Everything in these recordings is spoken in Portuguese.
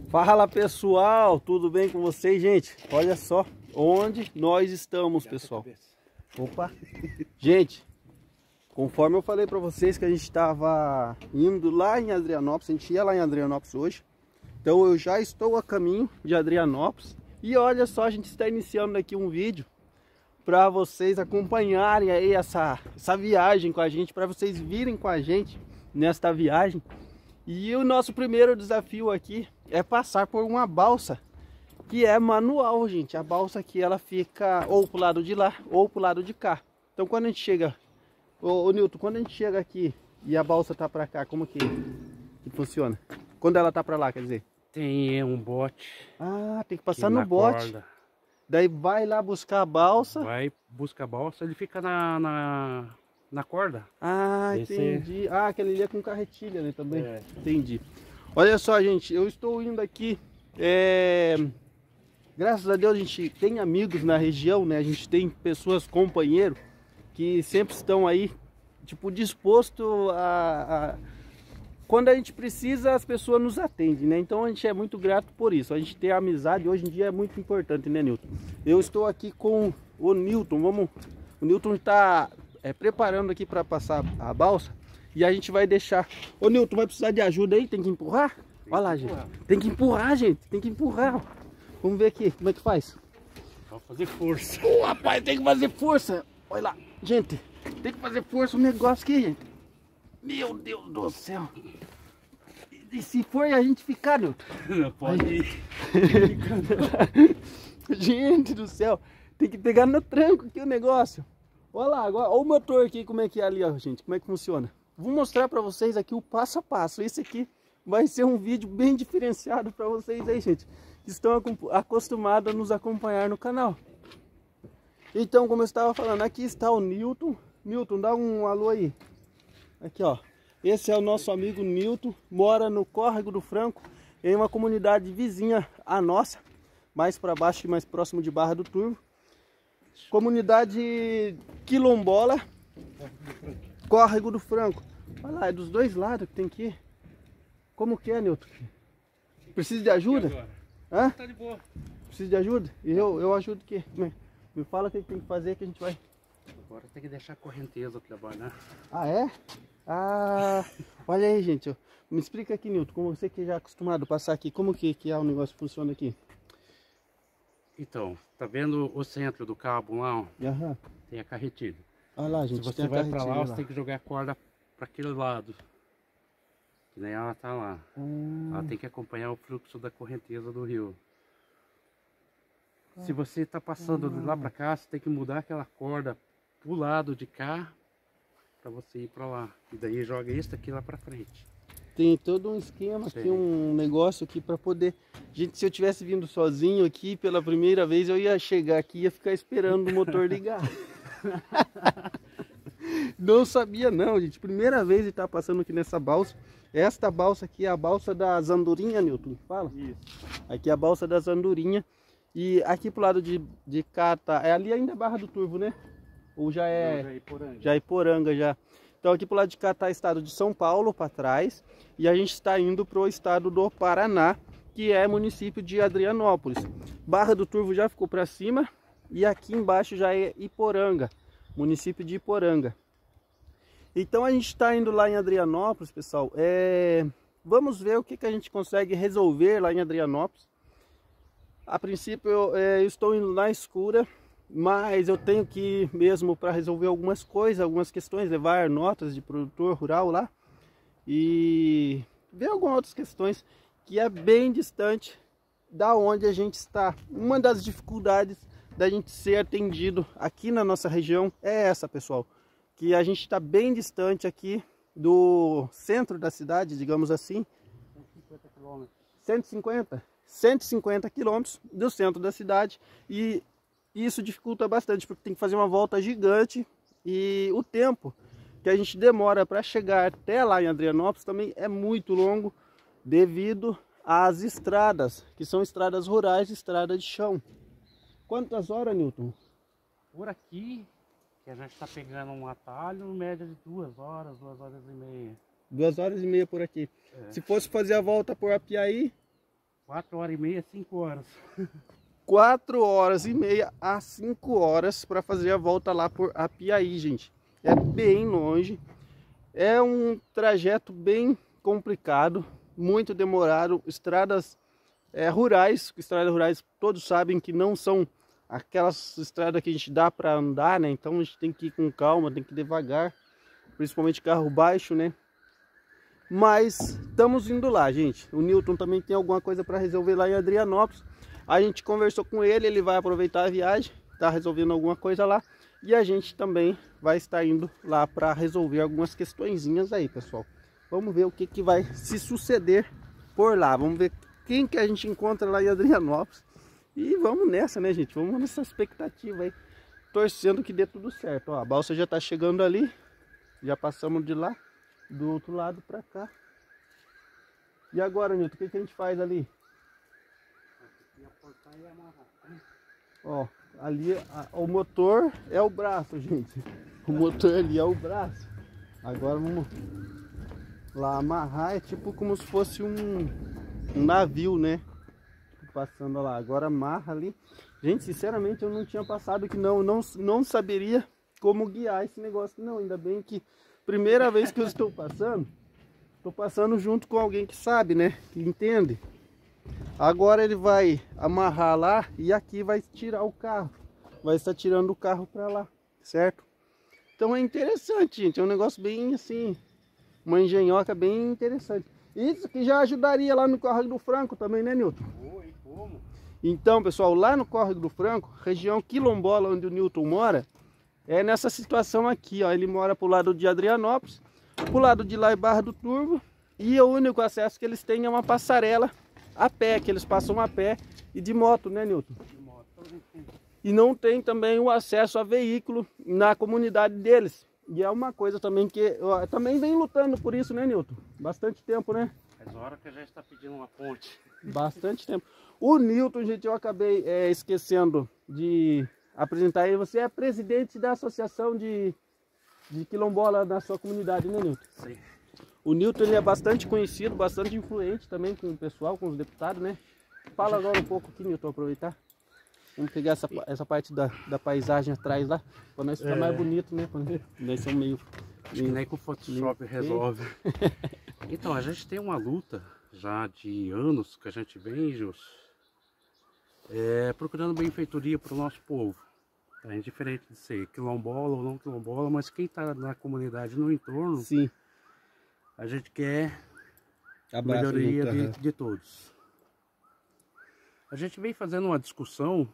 Fala pessoal, tudo bem com vocês, gente? Olha só onde nós estamos, pessoal. Opa! Gente, conforme eu falei para vocês que a gente estava indo lá em Adrianópolis, a gente ia lá em Adrianópolis hoje. Então eu já estou a caminho de Adrianópolis. E olha só, a gente está iniciando aqui um vídeo para vocês acompanharem aí essa viagem com a gente, para vocês virem com a gente nesta viagem. E o nosso primeiro desafio aqui é passar por uma balsa que é manual, gente. A balsa aqui ela fica ou pro lado de lá ou pro lado de cá. Então quando a gente chega, ô Nilton, quando a gente chega aqui e a balsa tá para cá, como que funciona? Quando ela tá para lá, quer dizer? Tem um bote. Ah, tem que passar no bote. Corda. Daí vai lá buscar a balsa. Vai, busca a balsa, ele fica na corda. Ah, Esse... entendi. Ah, aquele ali é com carretilha, né, também? É. Entendi. Olha só, gente, eu estou indo aqui, graças a Deus a gente tem amigos na região, né? A gente tem pessoas, companheiros, que sempre estão aí, tipo, disposto quando a gente precisa, as pessoas nos atendem, né? Então a gente é muito grato por isso. A gente ter amizade hoje em dia é muito importante, né, Nilton? Eu estou aqui com o Nilton. O Nilton está preparando aqui para passar a balsa. E a gente vai deixar... Ô Nilton, vai precisar de ajuda aí? Tem que empurrar? Olha lá, gente. Tem que empurrar, gente. Tem que empurrar. Vamos ver aqui. Como é que faz? Vamos fazer força. Ô, rapaz, tem que fazer força. Olha lá. Gente, tem que fazer força no negócio aqui, gente. Meu Deus do céu. E se for a gente ficar, Nilton? Não pode ir. Gente do céu. Tem que pegar no tranco aqui o negócio. Olha lá, agora. Olha o motor aqui, como é que é ali, ó, gente. Como é que funciona. Vou mostrar para vocês aqui o passo a passo. Esse aqui vai ser um vídeo bem diferenciado para vocês aí, gente, que estão acostumados a nos acompanhar no canal. Então, como eu estava falando, aqui está o Nilton. Nilton, dá um alô aí. Aqui, ó. Esse é o nosso amigo Nilton. Mora no Córrego do Franco, em uma comunidade vizinha à nossa, mais para baixo e mais próximo de Barra do Turvo. Comunidade quilombola. Córrego do Franco. Olha lá, é dos dois lados que tem que ir. Como que é, Nilton? Precisa de ajuda? Hã? Tá de boa. Precisa de ajuda? E eu ajudo o quê? Me fala o que tem que fazer que a gente vai. Agora tem que deixar a correnteza trabalhar. Ah, é? Ah, olha aí, gente. Me explica aqui, Nilton, como você que já é acostumado a passar aqui, como que é o negócio que funciona aqui? Então, tá vendo o centro do cabo lá? Ó? Aham. Tem a carretilha. Olha lá, gente. Se você vai para lá, você tem que jogar a corda para aquele lado. Que nem ela tá lá. Ela tem que acompanhar o fluxo da correnteza do rio. Se você está passando de lá para cá, você tem que mudar aquela corda pro lado de cá para você ir para lá. E daí joga isso aqui lá para frente. Tem todo um esquema aqui, um negócio aqui para poder... Gente, se eu tivesse vindo sozinho aqui pela primeira vez, eu ia chegar aqui e ia ficar esperando o motor ligar. Não sabia não, gente. Primeira vez de estar passando aqui nessa balsa. Esta balsa aqui é a balsa das andorinhas, Nilton. Fala? Isso. Aqui é a balsa das andorinhas. E aqui pro lado de cá tá... ali ainda é Barra do Turvo, né? Ou já é... Já é Iporanga. Já é Iporanga, já. Então aqui pro lado de cá tá o estado de São Paulo para trás. E a gente está indo pro estado do Paraná, que é município de Adrianópolis. Barra do Turvo já ficou para cima. E aqui embaixo já é Iporanga, município de Iporanga. Então a gente está indo lá em Adrianópolis, pessoal. Vamos ver o que a gente consegue resolver lá em Adrianópolis. A princípio eu estou indo na escura, mas eu tenho que ir mesmo para resolver algumas coisas, algumas questões, levar notas de produtor rural lá. E ver algumas outras questões que é bem distante da onde a gente está. Uma das dificuldades da gente ser atendido aqui na nossa região é essa, pessoal, que a gente está bem distante aqui do centro da cidade, digamos assim. 150 quilômetros. 150 quilômetros do centro da cidade, e isso dificulta bastante, porque tem que fazer uma volta gigante, e o tempo que a gente demora para chegar até lá em Adrianópolis também é muito longo, devido às estradas, que são estradas rurais, estrada de chão. Quantas horas, Nilton? Por aqui, que a gente está pegando um atalho, média de 2 horas, 2 horas e meia. 2 horas e meia por aqui. Se fosse fazer a volta por Apiaí, 4h30, 5 horas. 4h30 a 5 horas para fazer a volta lá por Apiaí, gente. É bem longe. É um trajeto bem complicado, muito demorado. Estradas rurais, todos sabem que não são aquelas estradas que a gente dá para andar, né? Então a gente tem que ir com calma, tem que ir devagar, principalmente carro baixo, né? Mas estamos indo lá, gente. O Newton também tem alguma coisa para resolver lá em Adrianópolis. A gente conversou com ele, ele vai aproveitar a viagem, tá resolvendo alguma coisa lá. E a gente também vai estar indo lá para resolver algumas questõezinhas aí, pessoal. Vamos ver o que vai se suceder por lá. Vamos ver quem que a gente encontra lá em Adrianópolis. E vamos nessa, né, gente? Vamos nessa expectativa aí. Torcendo que dê tudo certo. Ó, a balsa já tá chegando ali. Já passamos de lá, do outro lado para cá. E agora, Nilton, o que a gente faz ali? Ó, ali o motor é o braço, gente. O motor ali é o braço. Agora vamos lá amarrar. É tipo como se fosse um navio, né? Passando lá. Agora amarra ali. Gente, sinceramente eu não tinha passado que não saberia como guiar esse negócio. Não, ainda bem que primeira vez que eu estou passando junto com alguém que sabe, né? Que entende. Agora ele vai amarrar lá e aqui vai tirar o carro. Vai estar tirando o carro para lá, certo? Então é interessante, gente. É um negócio bem assim, uma engenhoca bem interessante. Isso que já ajudaria lá no Córrego do Franco também, né, Nilton? Oi, como? Então, pessoal, lá no Córrego do Franco, região quilombola onde o Nilton mora, é nessa situação aqui, ó. Ele mora pro lado de Adrianópolis, pro lado de lá é Barra do Turvo. E o único acesso que eles têm é uma passarela a pé, que eles passam a pé e de moto, né, Nilton? De moto. E não tem também o acesso a veículo na comunidade deles. E é uma coisa também que também vem lutando por isso, né, Nilton? Bastante tempo, né? Faz hora que a gente está pedindo uma ponte. Bastante tempo. O Nilton, gente, eu acabei esquecendo de apresentar ele. Você é presidente da associação de quilombola da sua comunidade, né, Nilton? Sim. O Nilton ele é bastante conhecido, bastante influente também com o pessoal, com os deputados, né? Fala agora um pouco aqui, Nilton, aproveitar. Vamos pegar essa parte da paisagem atrás lá, para nós ficar mais bonito, né? Quando nós somos meio... Acho que nem com o Photoshop resolve. Então, a gente tem uma luta já de anos que a gente vem, Jus, procurando benfeitoria para o nosso povo. É indiferente de ser quilombola ou não quilombola, mas quem está na comunidade no entorno, sim, a gente quer a abraço, melhoria Nilton. de todos. A gente vem fazendo uma discussão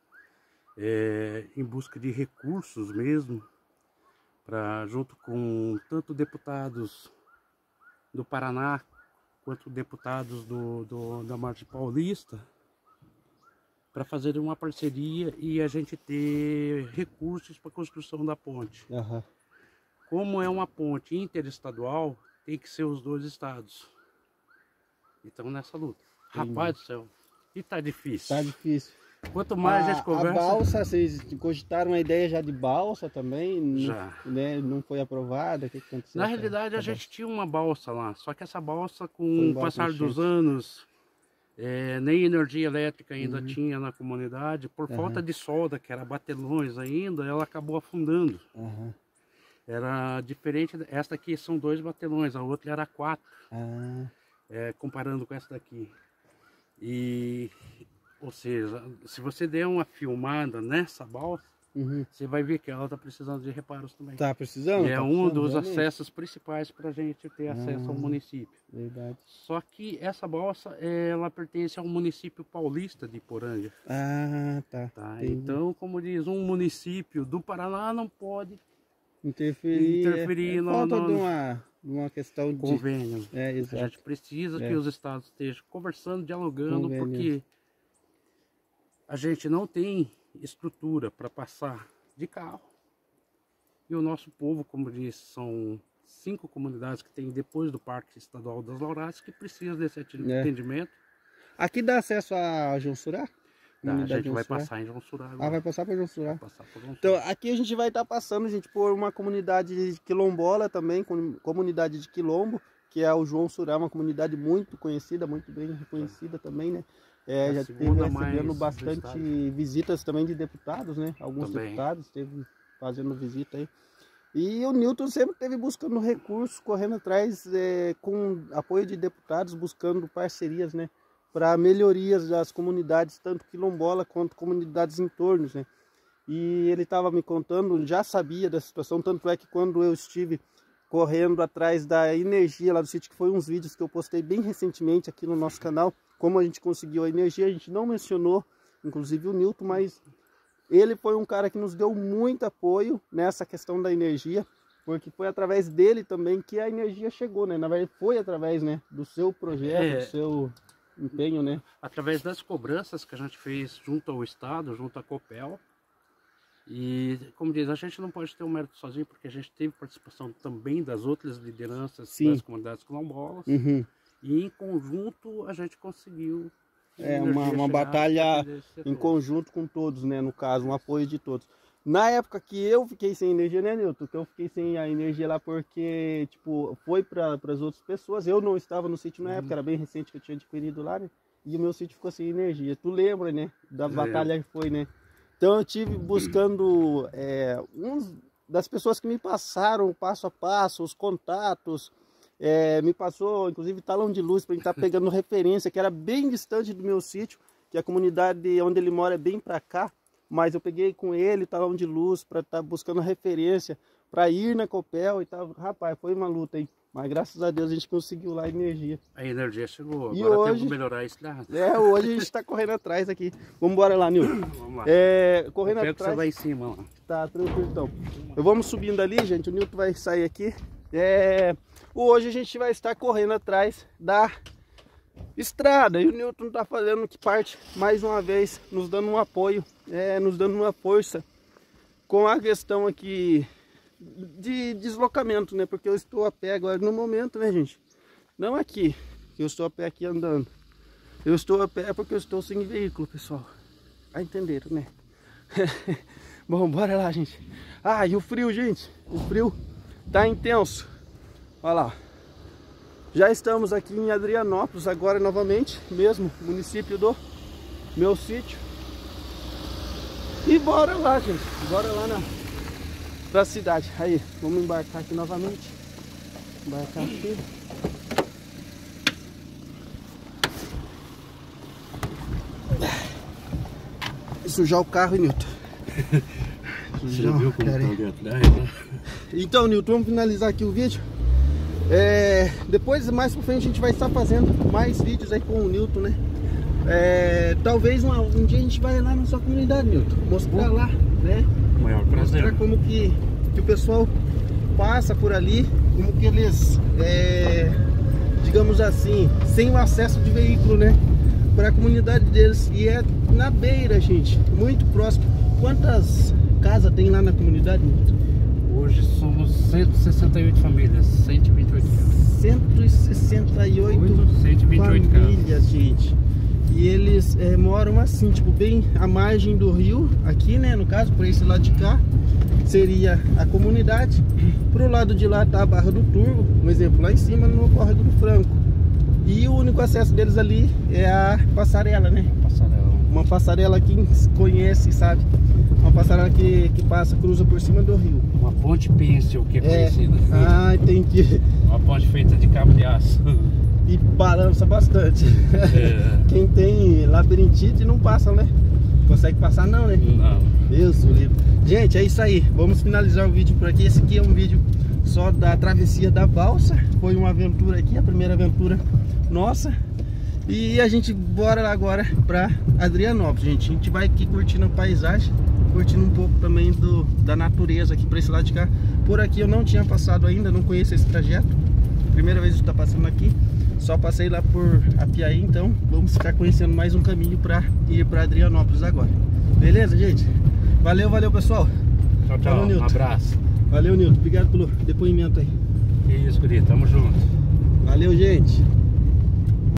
em busca de recursos mesmo, junto com tanto deputados do Paraná quanto deputados da Margem Paulista, para fazer uma parceria e a gente ter recursos para a construção da ponte. Uhum. Como é uma ponte interestadual, tem que ser os dois estados. Então nessa luta. Entendi. Rapaz do céu, e tá difícil. Tá difícil. Quanto mais a gente conversa... A balsa, vocês cogitaram uma ideia já de balsa também? Já. Né, não foi aprovada? O que aconteceu? Na realidade a gente tinha uma balsa lá, só que essa balsa com o embora passar com dos anos, nem energia elétrica ainda Uhum. tinha na comunidade, por Uhum. falta de solda, que era batelões ainda, ela acabou afundando. Uhum. Era diferente, esta aqui são 2 batelões, a outra era 4, Ah, comparando com essa daqui. Ou seja, se você der uma filmada nessa balsa, uhum. você vai ver que ela está precisando de reparos também. Tá precisando? E é Tá um precisando, dos realmente? acessos principais para a gente ter acesso ao município. Verdade. Só que essa balsa, ela pertence ao município paulista de Poranga. Ah, tá. Tá? Entendi. Então, como diz, um município do Paraná não pode Interferir no falta de uma questão de... convênio. É, A exato. gente precisa É. que os estados estejam conversando, dialogando, Convênio. porque a gente não tem estrutura para passar de carro. E o nosso povo, como disse, são 5 comunidades que tem depois do Parque Estadual das Lauradas que precisam desse atendimento. Aqui dá acesso a Jonsurá? Tá, a Comunidade gente vai Jonsurá? passar em Jonsurá agora. Ah, vai passar para Jonsurá. Vai passar por Jonsurá. Então, aqui a gente vai estar passando, gente, por uma comunidade quilombola também, comunidade de quilombo, que é o João Surá, uma comunidade muito conhecida, muito bem reconhecida também, né? Já esteve recebendo bastante visitas também de deputados, né? Alguns deputados esteve fazendo visita aí. E o Newton sempre esteve buscando recursos, correndo atrás com apoio de deputados, buscando parcerias, né? Para melhorias das comunidades, tanto quilombola quanto comunidades em torno, né? E ele estava me contando, já sabia da situação, tanto é que quando eu estive correndo atrás da energia lá do sítio, que foi uns vídeos que eu postei bem recentemente aqui no nosso canal, como a gente conseguiu a energia, a gente não mencionou, inclusive o Newton, mas ele foi um cara que nos deu muito apoio nessa questão da energia, porque foi através dele também que a energia chegou, né? Na verdade foi através, né, do seu projeto, do seu empenho, né? Através das cobranças que a gente fez junto ao Estado, junto à Copel. E, como diz, a gente não pode ter um mérito sozinho, porque a gente teve participação também das outras lideranças das comunidades quilombolas. E em conjunto a gente conseguiu uma batalha em conjunto com todos, né? No caso, um apoio de todos. Na época que eu fiquei sem energia, né, Newton? Que eu fiquei sem a energia lá porque, tipo, foi para as outras pessoas. Eu não estava no sítio na época, era bem recente que eu tinha adquirido lá, né? E o meu sítio ficou sem energia. Tu lembra, né? Da batalha que foi, né? Então eu tive buscando uns das pessoas que me passaram passo a passo, os contatos, me passou inclusive talão de luz para a gente estar pegando referência, que era bem distante do meu sítio, que a comunidade onde ele mora é bem para cá, mas eu peguei com ele talão de luz para estar buscando referência, para ir na Copel e tal. Rapaz, foi uma luta, hein? Mas graças a Deus a gente conseguiu lá a energia. A energia chegou, e agora hoje, temos que melhorar isso daí. Hoje a gente está correndo atrás aqui. Vamos embora lá, Nilton. Vamos lá. Correndo atrás. Você vai em cima lá. Tá, tranquilo então. Vamos subindo ali, gente. O Nilton vai sair aqui. Hoje a gente vai estar correndo atrás da estrada. E o Nilton tá fazendo que parte, mais uma vez, nos dando um apoio, nos dando uma força com a questão aqui de deslocamento, né? Porque eu estou a pé agora no momento, né, gente? Não aqui, que eu estou a pé aqui andando. Eu estou a pé porque eu estou sem veículo, pessoal. Entenderam, né? Bom, bora lá, gente. E o frio, gente. O frio tá intenso. Olha lá. Já estamos aqui em Adrianópolis agora novamente, mesmo município do meu sítio. E bora lá, gente. Bora lá pra cidade. Aí, vamos embarcar aqui novamente. Embarcar aqui. Sujar o carro, Nilton. Você viu como tá ali atrás, né? Então, Nilton, vamos finalizar aqui o vídeo. Depois, mais pra frente, a gente vai estar fazendo mais vídeos aí com o Nilton, né? Talvez um dia a gente vai lá na sua comunidade, Nilton. Mostrar lá, né? Maior prazer. Mostrar como que o pessoal passa por ali, como que eles, digamos assim, sem o acesso de veículo, né? Para a comunidade deles. E é na beira, gente, muito próximo. Quantas casas tem lá na comunidade, Nilton? Hoje somos 168 famílias, 128 casas. 168 famílias, gente. E eles moram assim, tipo, bem à margem do rio, aqui, né, no caso, por esse lado de cá, seria a comunidade. Pro lado de lá tá a Barra do Turvo, um exemplo, lá em cima no Córrego do Franco. E o único acesso deles ali é a passarela, né? Uma passarela, quem conhece, sabe? Uma passarela que cruza por cima do rio. Uma ponte pêncil, que é conhecida. Entendi. Uma ponte feita de cabo de aço. E balança bastante. Quem tem labirintite não passa, né? Consegue passar não, né? Não. Deus do livro. Gente, é isso aí. Vamos finalizar o vídeo por aqui. Esse aqui é um vídeo só da travessia da balsa. Foi uma aventura aqui, a primeira aventura nossa. E a gente bora lá agora pra Adrianópolis, gente. A gente vai aqui curtindo a paisagem, curtindo um pouco também da natureza aqui pra esse lado de cá. Por aqui eu não tinha passado ainda, não conheço esse trajeto. Primeira vez que eu tô passando aqui. Só passei lá por Apiaí, então vamos ficar conhecendo mais um caminho para ir para Adrianópolis agora. Beleza, gente? Valeu, pessoal. Tchau, tchau. Um abraço. Valeu, Nilton. Obrigado pelo depoimento aí. Que isso, guri. Tamo junto. Valeu, gente.